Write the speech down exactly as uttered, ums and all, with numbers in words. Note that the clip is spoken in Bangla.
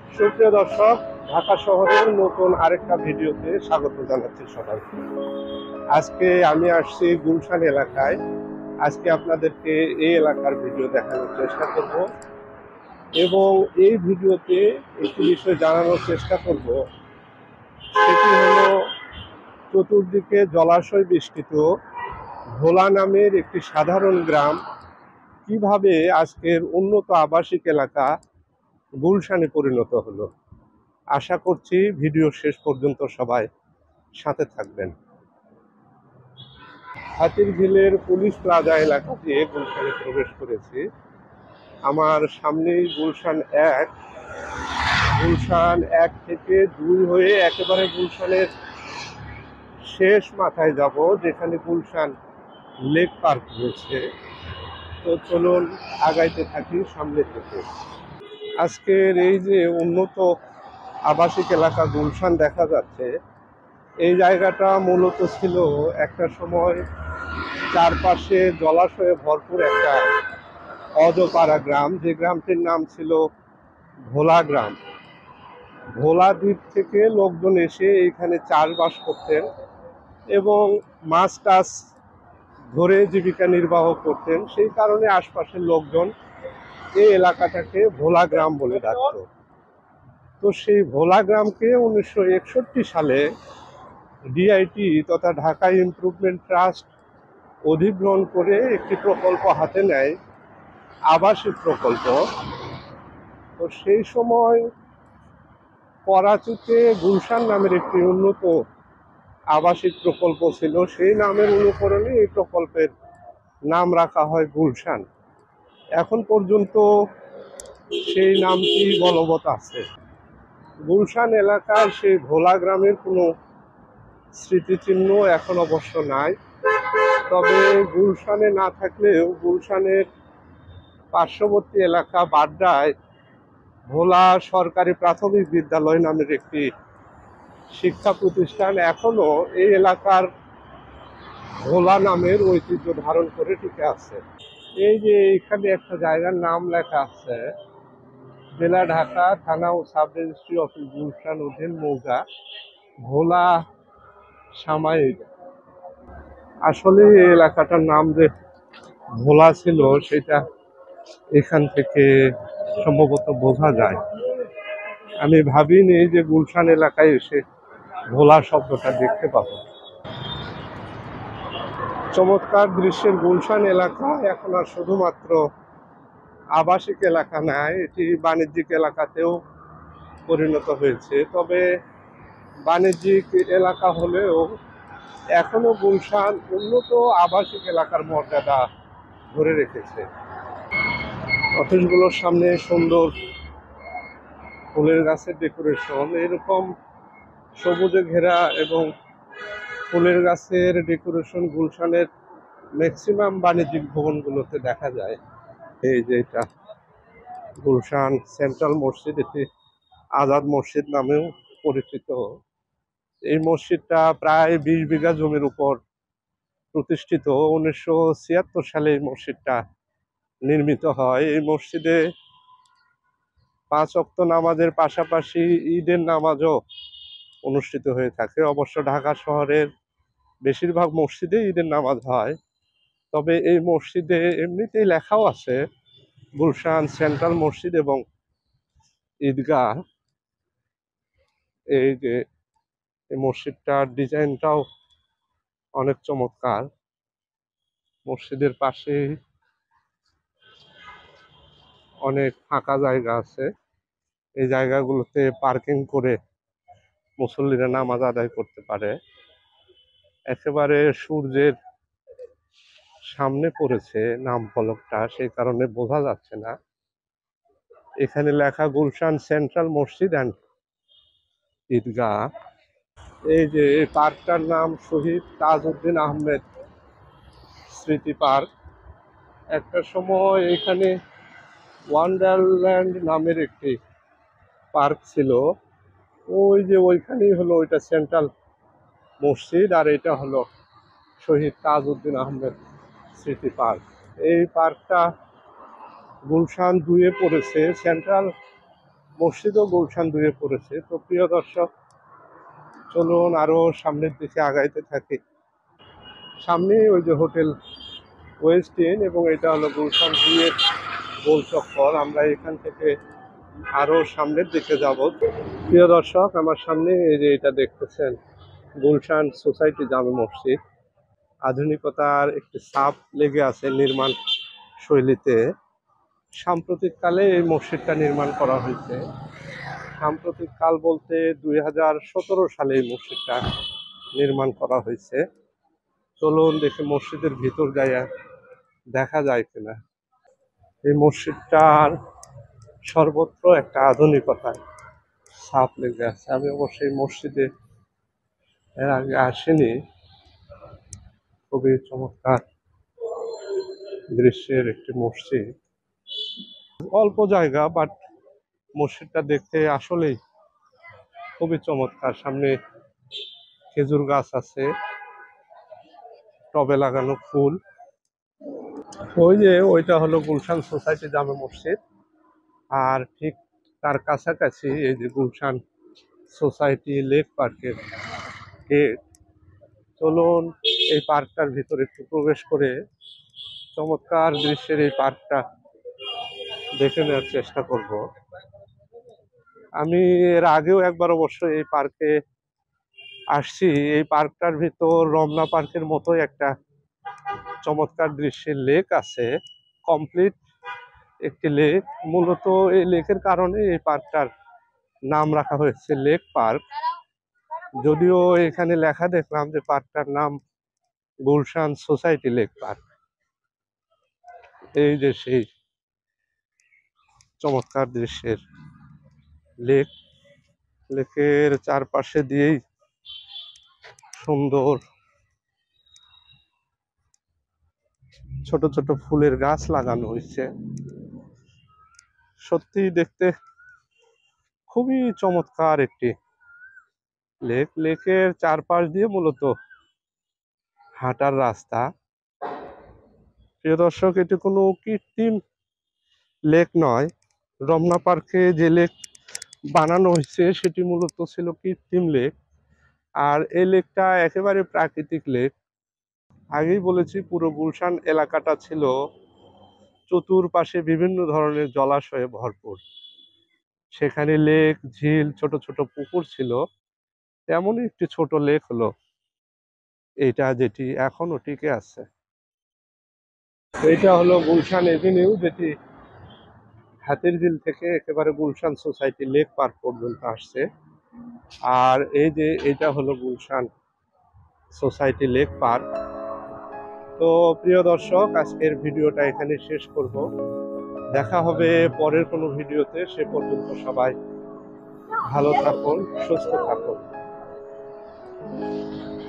সুপ্রিয় দর্শক, ঢাকা শহরের নতুন আরেকটা ভিডিওতে স্বাগত জানাচ্ছি সবাইকে। আজকে আমি আসছি গুলশান এলাকায়। আজকে আপনাদেরকে এই এলাকার ভিডিও দেখানোর চেষ্টা করব এবং এই ভিডিওতে একটি বিষয় জানানোর চেষ্টা করব। সেটি হলো চতুর্দিকে জলাশয় বেষ্টিত ভোলা নামের একটি সাধারণ গ্রাম কিভাবে আজকের উন্নত আবাসিক এলাকা গুলশানে পরিণত হলো। আশা করছি ভিডিও শেষ পর্যন্ত সবাই সাথে থাকবেন। হাতিরঝিলের পুলিশ প্লাজা এলাকা দিয়ে গুলশানে প্রবেশ করেছি। আমার সামনেই গুলশান এক। গুলশান এক থেকে দুই হয়ে একেবারে গুলশানের শেষ মাথায় যাব, যেখানে গুলশান লেক পার্ক রয়েছে। তো চলুন আগাইতে থাকি সামনে থেকে। আজকের এই যে উন্নত আবাসিক এলাকা গুলশান দেখা যাচ্ছে, এই জায়গাটা মূলত ছিল একটা সময় চারপাশে জলাশয়ে ভরপুর একটা অজপাড়া গ্রাম, যে গ্রামটির নাম ছিল ভোলা গ্রাম। ভোলা দ্বীপ থেকে লোকজন এসে এখানে চাষবাস করতেন এবং মাছ টাছ ধরে জীবিকা নির্বাহ করতেন। সেই কারণে আশপাশের লোকজন এই এলাকাটাকে ভোলা গ্রাম বলে ডাকত। তো সেই ভোলা গ্রামকে উনিশশো একষট্টি সালে ডিআইটি তথা ঢাকা ইমপ্রুভমেন্ট ট্রাস্ট অধিগ্রহণ করে একটি প্রকল্প হাতে নেয়, আবাসিক প্রকল্প। তো সেই সময় করাচিতে গুলশান নামের একটি উন্নত আবাসিক প্রকল্প ছিল। সেই নামের অনুকরণে এই প্রকল্পের নাম রাখা হয় গুলশান। এখন পর্যন্ত সেই নামটি বলবৎ আছে। গুলশান এলাকার সেই ভোলা গ্রামের কোনো স্মৃতিচিহ্ন এখন অবশ্য নাই। তবে গুলশানে না থাকলেও গুলশানের পার্শ্ববর্তী এলাকা বাড্ডায় ভোলা সরকারি প্রাথমিক বিদ্যালয় নামের একটি শিক্ষা প্রতিষ্ঠান এখনো এই এলাকার ভোলা নামের ঐতিহ্য ধারণ করে টিকে আছে। এই যে এখানে একটা জায়গার নাম লেখা আছে, জেলা ঢাকা, থানা ও সাব রেজিস্ট্রি অফিস গুলশান অধীন মৌজা ভোলা সামায়িক। আসলে এই এলাকাটার নাম যে ভোলা ছিল সেটা এখান থেকে সম্ভবত বোঝা যায়। আমি ভাবিনি যে গুলশান এলাকায় এসে ভোলা শব্দটা দেখতে পাবো। চমৎকার দৃশ্যের গুলশান এলাকা এখন আর শুধুমাত্র আবাসিক এলাকা নয়, এটি বাণিজ্যিক এলাকাতেও পরিণত হয়েছে। তবে বাণিজ্যিক এলাকা হলেও এখনো গুলশান উন্নত আবাসিক এলাকার মর্যাদা ধরে রেখেছে। অফিসগুলোর সামনে সুন্দর ফুলের গাছের ডেকোরেশন, এরকম সবুজে ঘেরা এবং ফুলের গাছের ডেকোরেশন গুলশানের ম্যাক্সিমাম বাণিজ্যিক ভবনগুলোতে দেখা যায়। এই যে এটা গুলশান সেন্ট্রাল মসজিদ, এটি আজাদ মসজিদ নামেও পরিচিত। এই মসজিদটা প্রায় বিশ বিঘা জমির উপর প্রতিষ্ঠিত। উনিশশো ছিয়াত্তর সালে এই মসজিদটা নির্মিত হয়। এই মসজিদে পাঁচ ওয়াক্ত নামাজের পাশাপাশি ঈদের নামাজও অনুষ্ঠিত হয়ে থাকে। অবশ্য ঢাকা শহরের বেশিরভাগ মসজিদে ঈদের নামাজ হয়। তবে এই মসজিদে এমনিতেই লেখাও আছে গুলশান সেন্ট্রাল মসজিদ এবং ঈদগাহ। এই যে এই মসজিদটার ডিজাইনটাও অনেক চমৎকার। মসজিদের পাশে অনেক ফাঁকা জায়গা আছে, এই জায়গাগুলোতে পার্কিং করে মুসল্লিরা নামাজ আদায় করতে পারে। একেবারে সূর্যের সামনে পড়েছে নাম ফলকটা, সেই কারণে বোঝা যাচ্ছে না। এখানে লেখা গুলশান সেন্ট্রাল মসজিদ অ্যান্ড ঈদগাহ। এই যে এই পার্কটার নাম শহীদ তাজউদ্দিন আহমেদ স্মৃতি পার্ক। একটা সময় এখানে ওয়ান্ডারল্যান্ড নামের একটি পার্ক ছিল। ওই যে ওইখানেই হলো ওইটা সেন্ট্রাল মসজিদ, আর এটা হলো শহীদ তাজউদ্দিন আহমেদ স্মৃতি পার্ক। এই পার্কটা গুলশান দুয়ে পড়েছে। সেন্ট্রাল মসজিদও গুলশান দুয়ে পড়েছে। তো প্রিয় দর্শক, চলুন আরো সামনের দিকে আগাইতে থাকি। সামনে ওই যে হোটেল ওয়েস্ট ইন্ড এবং এটা হলো গুলশান দুয়ের গোল চক্কর। আমরা এখান থেকে আরো সামনের দিকে যাব। প্রিয় দর্শক, আমার সামনে এই যে এটা দেখতেছেন গুলশান সোসাইটি জামে মসজিদ। আধুনিকতার একটি ছাপ লেগে আছে নির্মাণ শৈলীতে। সাম্প্রতিককালে এই মসজিদটা নির্মাণ করা হয়েছে। সাম্প্রতিক কাল বলতে দুই হাজার সতেরো সালে এই মসজিদটা নির্মাণ করা হয়েছে। চলুন দেখি মসজিদের ভিতর যাইয়া দেখা যায় কিনা। এই মসজিদটার সর্বত্র একটা আধুনিকতার ছাপ লেগে আছে। আমি অবশ্যই মসজিদে এর আগে আসিনি। খুবই চমৎকার দৃশ্যের একটি মসজিদ। অল্প জায়গা, বাট মসজিদটা দেখতে আসলেই খুবই চমৎকার। সামনে খেজুর গাছ আছে, টবে লাগানো ফুল। ওই যে ওইটা হলো গুলশান সোসাইটি জামে মসজিদ, আর ঠিক তার কাছাকাছি এই যে গুলশান সোসাইটি লেক পার্কের গেট। চলুন এই পার্কটার ভিতরে একটু প্রবেশ করে চমৎকার দৃশ্যের এই পার্কটা দেখে নেওয়ার চেষ্টা করব। আমি এর আগেও একবার অবশ্য এই পার্কে আসছি। এই পার্কটার ভিতর রমনা পার্কের মতো একটা চমৎকার দৃশ্যের লেক আছে, কমপ্লিট একটি লেক। মূলত এই লেকের কারণে এই পার্কটার নাম রাখা হয়েছে লেক পার্ক। যদিও এখানে লেখা দেখলাম যে পার্কটার নাম গুলশান সোসাইটি লেক পার্ক। এই যে সেই চমৎকার দৃশ্যের লেক, লেকের চারপাশে দিয়েই সুন্দর ছোট ছোট ফুলের গাছ লাগানো হয়েছে। সত্যি দেখতে খুবই চমৎকার একটি লেক। লেকের চারপাশ দিয়ে মূলত হাঁটার রাস্তা। প্রিয় দর্শক, এটি কোনো কৃত্রিম লেক নয়। রমনা পার্কে যে লেক বানানো হয়েছে সেটি মূলত ছিল কৃত্রিম লেক, আর এই লেকটা একেবারে প্রাকৃতিক লেক। আগেই বলেছি পুরো গুলশান এলাকাটা ছিল চতুর্পাশে বিভিন্ন ধরনের জলাশয়ে ভরপুর। সেখানে লেক, ঝিল, ছোট ছোট পুকুর ছিল। তেমনই একটি ছোট লেক হলো এইটা, যেটি এখনো টিকে আছে। এইটা হলো গুলশান এভিনিউ, যেটি হাতিরঝিল থেকে একেবারে গুলশান সোসাইটি লেক পার্ক পর্যন্ত আসছে। আর এই যে এটা হলো গুলশান সোসাইটি লেক পার্ক। তো প্রিয় দর্শক, আজকের ভিডিওটা এখানে শেষ করব। দেখা হবে পরের কোনো ভিডিওতে। সে পর্যন্ত সবাই ভালো থাকুন, সুস্থ থাকুন।